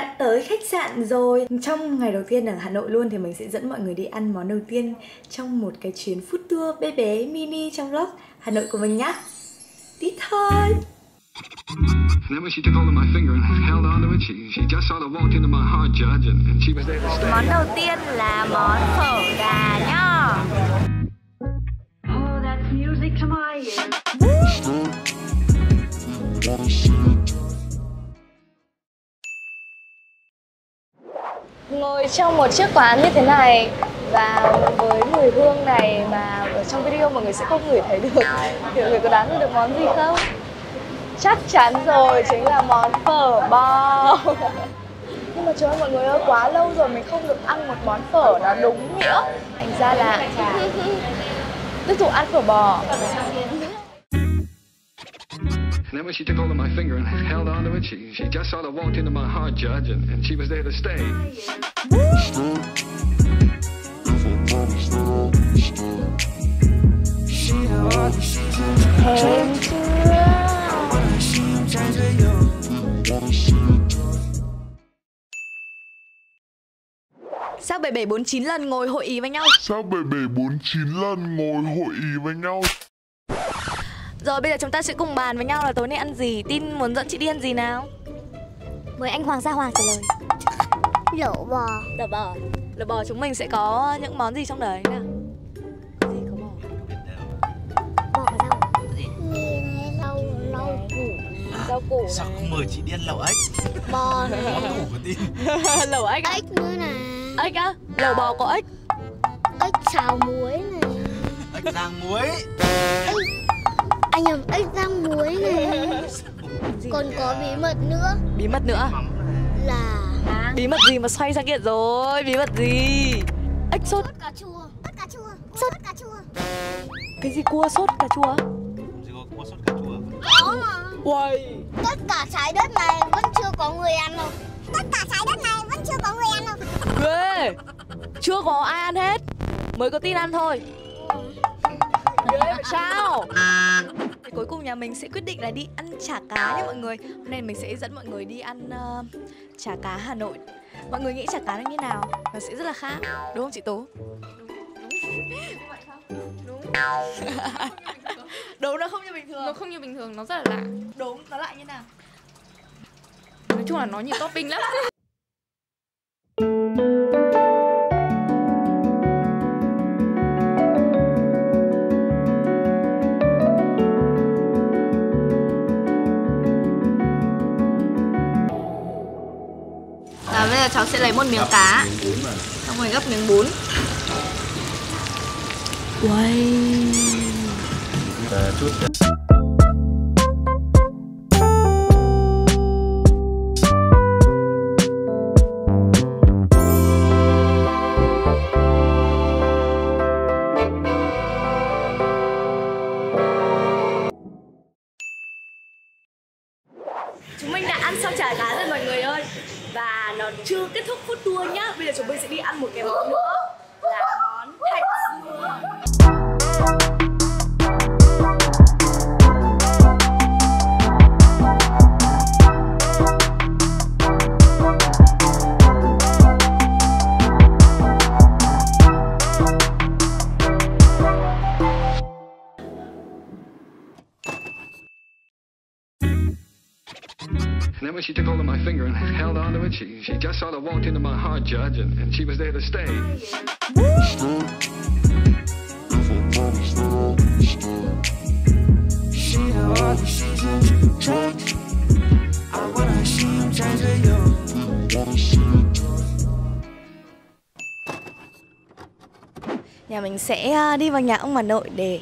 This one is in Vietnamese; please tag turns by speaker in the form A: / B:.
A: đã tới khách sạn rồi. Trong ngày đầu tiên ở Hà Nội luôn thì mình sẽ dẫn mọi người đi ăn món đầu tiên trong một cái chuyến food tour bé bé mini trong vlog Hà Nội của mình nhá. Đi thôi. Món đầu tiên là món phở gà nhá. Ngồi trong một chiếc quán như thế này và với mùi hương này mà ở trong video mọi người sẽ không ngửi thấy được. Mọi người có đoán được món gì không? Chắc chắn rồi, chính là món phở bò. Nhưng mà trời ơi mọi người ơi, quá lâu rồi mình không được ăn một món phở nó đúng nghĩa. Thành ra là tiếp tục ăn phở bò.
B: And then when she took hold of my finger and held onto it, she just sort of walked into my heart, Judge, and she was there to stay.
A: Thèm chưa? Sao 7749 lần ngồi hội ý với nhau?
C: Sao 7749 lần ngồi hội ý với nhau?
A: Rồi bây giờ chúng ta sẽ cùng bàn với nhau là tối nay ăn gì. Tin muốn dẫn chị đi ăn gì nào?
D: Mời anh Hoàng Gia Hoàng trả lời. Lẩu bò.
A: Lẩu bò. Lẩu bò chúng mình sẽ có những món gì trong đấy nào? Cái gì có bò?
D: Bò và rau. Rau củ.
A: Rau củ.
E: Sao không mời chị đi ăn lẩu ếch?
D: Bò này.
E: Món tủ của tin.
A: Lẩu ếch.
D: Ếch nữa nè.
A: Ếch á? Lẩu bò có ếch.
D: Ếch xào muối này.
E: Ếch rang muối.
D: Anh nhầm, ếch rang muối này. Còn có bí mật nữa.
A: Bí mật nữa?
D: Là
A: bí mật gì mà xoay ra kia rồi? Bí mật gì? Ếch sốt
D: cà chua. Cà chua. Sốt cà chua.
A: Cái gì cua sốt cà chua?
E: Gì có cua sốt cà chua?
D: Có mà.
A: Uầy.
D: Tất cả trái đất này vẫn chưa có người ăn đâu. Tất cả trái đất này vẫn chưa có người ăn đâu.
A: Ghê. Chưa có ai ăn hết. Mới có tin ăn thôi. Ghê vậy sao? Thì cuối cùng nhà mình sẽ quyết định là đi ăn chả cá nha mọi người. Hôm nay mình sẽ dẫn mọi người đi ăn chả cá Hà Nội. Mọi người nghĩ chả cá nó như nào? Nó sẽ rất là khác, đúng không chị Tố? Đúng. Đúng, nó không như bình thường.
F: Nó không như bình thường, nó rất là lạ.
A: Đúng, nó lại như nào?
F: Nói chung là nó nhiều topping lắm.
A: Bây giờ cháu sẽ lấy một miếng cá, xong rồi gấp miếng bún. Wow.
E: Chút.
A: Chúng mình đã ăn xong chả cá rồi mọi người ơi. Và nó chưa kết thúc food tour nhá. Bây giờ chúng mình sẽ đi ăn một cái món nữa là món thạch dừa.
B: And then when she took hold of my finger and held onto it, she just sort of walked into my heart, Judge, and she was there to stay.
A: Nhà mình sẽ đi vào nhà ông bà nội để